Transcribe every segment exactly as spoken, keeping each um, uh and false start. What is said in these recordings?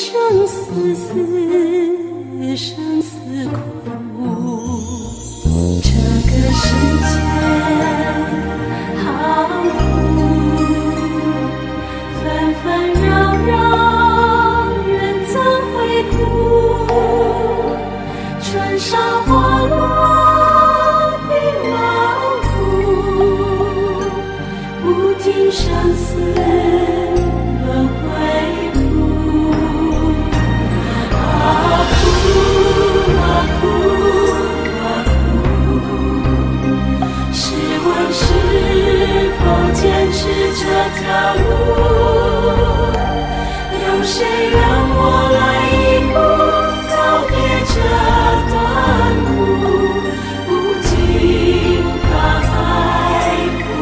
生死死，生死苦。这个世界好苦，纷纷扰扰，人怎会哭？春沙花落，冰冷苦，不停生死轮回苦。啊苦啊苦啊苦，试问是否坚持这条路？有谁让我来一步告别这段苦？不经大海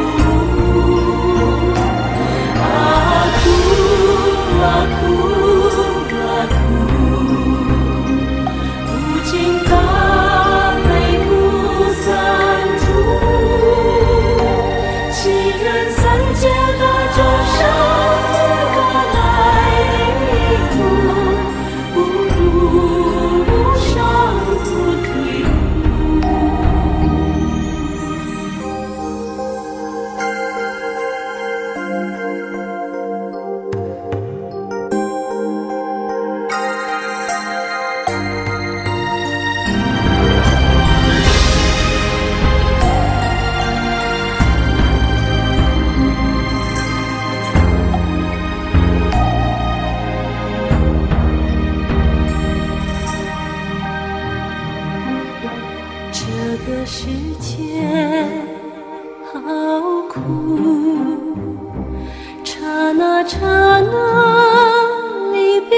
苦。啊苦啊苦啊苦，不经大悲苦三途。祈愿三界的众生各来离苦，不入无上菩提路。这个世界好苦，刹那刹那离别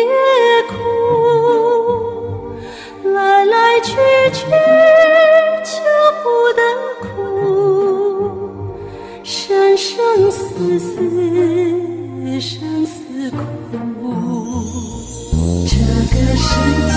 苦，来来去去求不得苦，生生死死生死苦。这个世界